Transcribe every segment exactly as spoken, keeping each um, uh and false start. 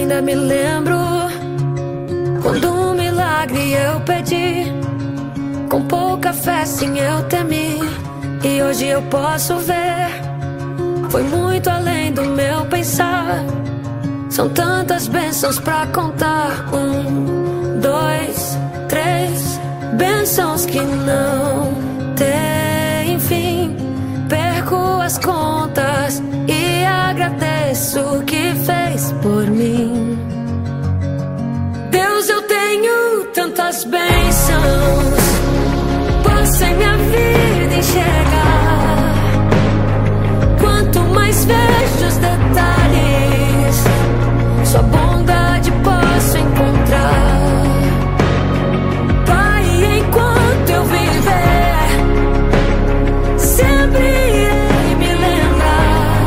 ainda me lembro quando um milagre eu pedi, com pouca fé sim eu temi. E hoje eu posso ver, foi muito além do meu pensar. São tantas bênçãos pra contar. Um, dois, três bênçãos que não tem fim. Perco as contas e agradeço o que fez por mim. Deus, eu tenho tantas bênçãos, posso em minha vida enxergar. Quanto mais vejo os detalhes, sua bondade posso encontrar. Pai, enquanto eu viver, sempre irei me lembrar.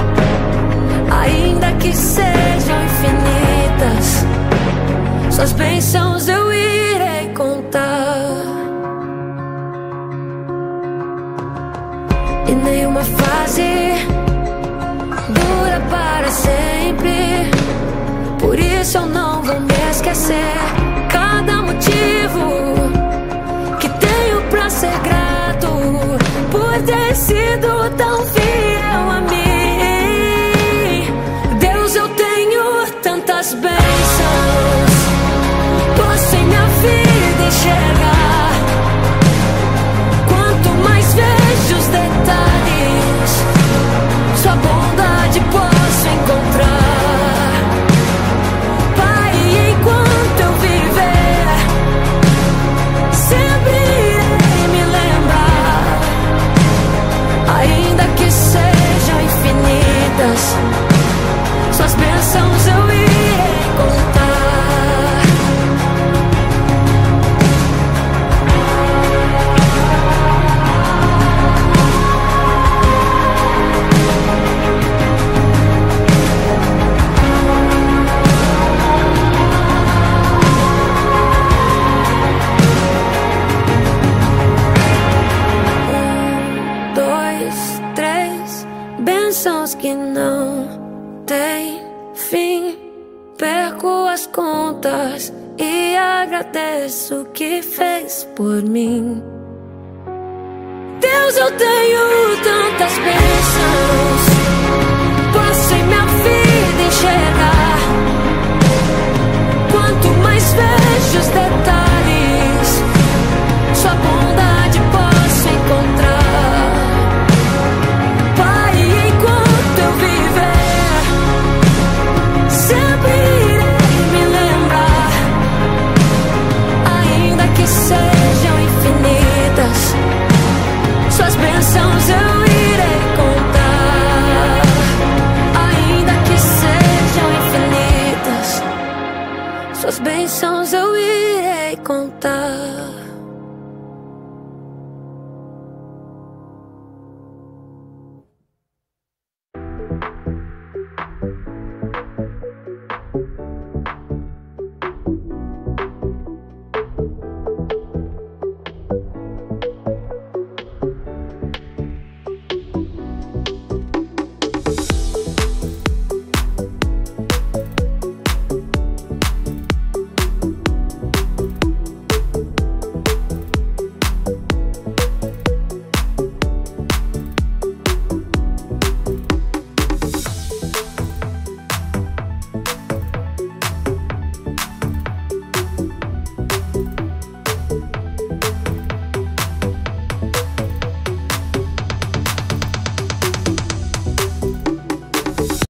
Ainda que sejam infinitas, suas bênçãos eu irei contar. E nenhuma fase dura para sempre, por isso eu não vou me esquecer. Cada motivo que tenho pra ser grato, por ter sido tão fiel a mim. Deus, eu tenho tantas bênçãos, posso em minha vida enxergar. Quanto mais vejo os detalhes, sua bondade posso encontrar. Pai, enquanto eu viver, sempre irei me lembrar. Ainda que sejam infinitas, suas bênçãos eu irei contar. Um, dois, três bênçãos que não tem fim. Perco as contas e agradeço o que fez por mim. Deus, eu tenho tantas bênçãos,